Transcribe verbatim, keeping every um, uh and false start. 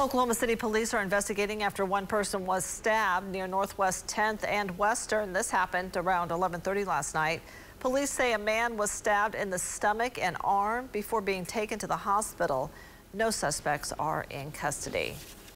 Oklahoma City police are investigating after one person was stabbed near Northwest tenth and Western. This happened around eleven thirty last night. Police say a man was stabbed in the stomach and arm before being taken to the hospital. No suspects are in custody.